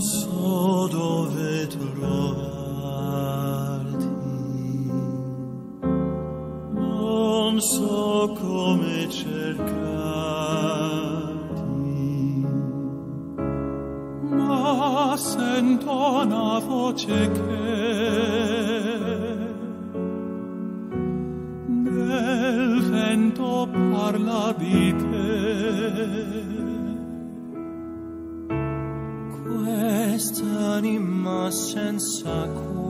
so dove trovarti, non so come cercarti, ma sento una voce che nel vento parla di te. Quest'anima senza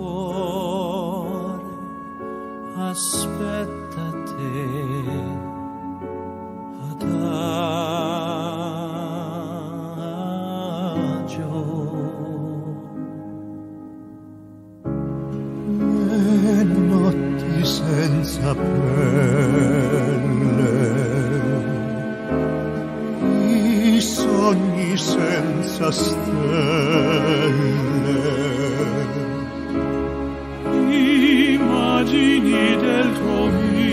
cuore aspetta te adagio. Le notti senza pelle, i sogni senza stelle, immagini del tuo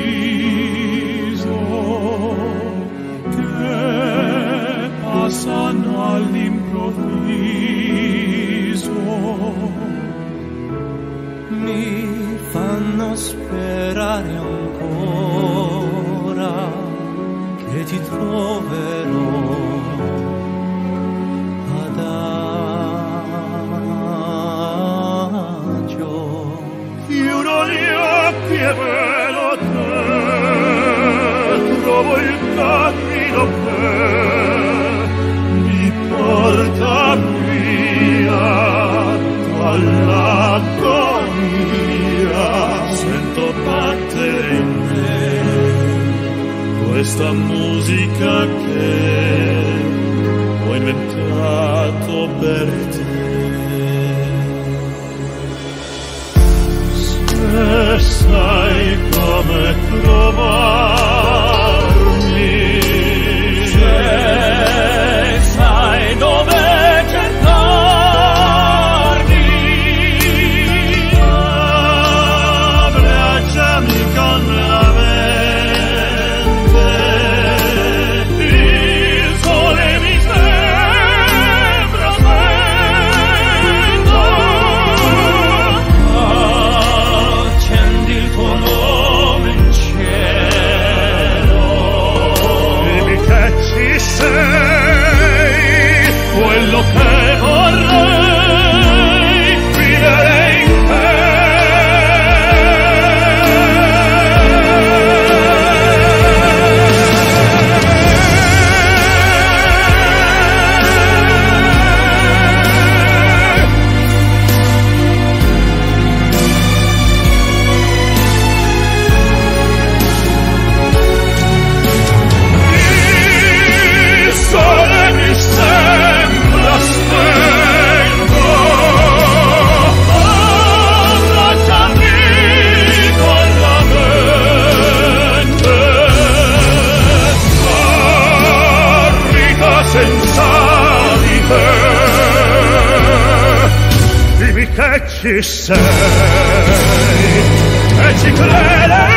viso che passano all'improvviso, mi fanno sperare ancora che ti troverò adagio. Chiudo gli occhi e vedo te, trovo il cammino che mi porta via dall'agonia. Sento battere in me questa musica che ho inventato per te. Se sai come trovarmi, se sai dove cercarmi, abbracciami con la mente, il sole mi sembra spento, accendi il tuo nome in cielo, dimmi che ci sei, quello che vorrei vivere in te. Il sole mi sembra spento, abbracciami con la mente, arriva senza di te, dimmi che ci sei e ci crederei.